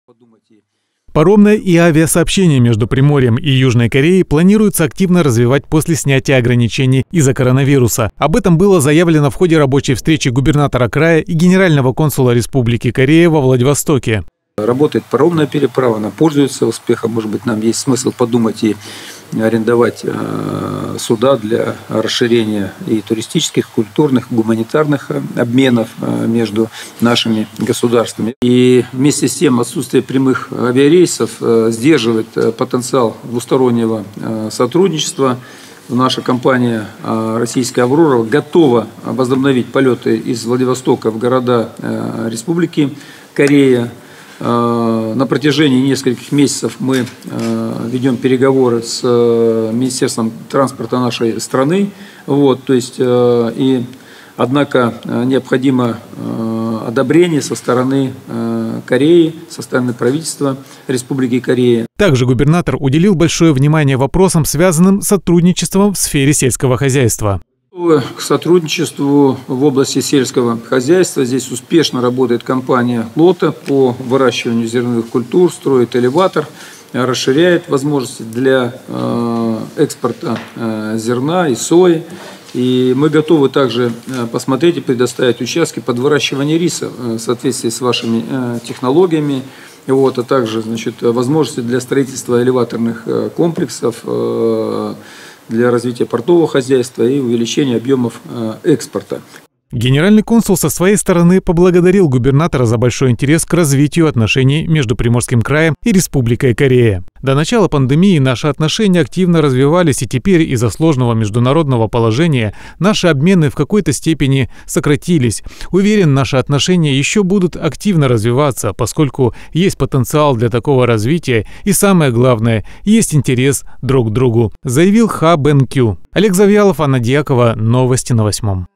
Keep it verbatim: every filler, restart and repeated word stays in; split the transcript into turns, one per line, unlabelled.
Паромное и авиасообщение между Приморьем и Южной Кореей планируется активно развивать после снятия ограничений из-за коронавируса. Об этом было заявлено в ходе рабочей встречи губернатора края и генерального консула Республики Корея во Владивостоке.
Работает паромная переправа, она пользуется успехом. Может быть, нам есть смысл подумать и арендовать суда для расширения и туристических, культурных, гуманитарных обменов между нашими государствами. И вместе с тем отсутствие прямых авиарейсов сдерживает потенциал двустороннего сотрудничества. Наша компания «Российская Аврора» готова возобновить полеты из Владивостока в города Республики Корея. На протяжении нескольких месяцев мы ведем переговоры с Министерством транспорта нашей страны. Вот, то есть, и, однако необходимо одобрение со стороны Кореи, со стороны правительства Республики Корея.
Также губернатор уделил большое внимание вопросам, связанным с сотрудничеством в сфере сельского хозяйства.
К сотрудничеству в области сельского хозяйства здесь успешно работает компания «Лота» по выращиванию зерновых культур, строит элеватор, расширяет возможности для экспорта зерна и сои. И мы готовы также посмотреть и предоставить участки под выращивание риса в соответствии с вашими технологиями. Вот, а также, значит, возможности для строительства элеваторных комплексов, для развития портового хозяйства и увеличения объемов экспорта.
Генеральный консул со своей стороны поблагодарил губернатора за большой интерес к развитию отношений между Приморским краем и Республикой Корея. До начала пандемии наши отношения активно развивались, и теперь из-за сложного международного положения наши обмены в какой-то степени сократились. Уверен, наши отношения еще будут активно развиваться, поскольку есть потенциал для такого развития и, самое главное, есть интерес друг к другу, заявил Ха Бен Кю. Олег Завьялов, Анна Дьякова, новости на восьмом.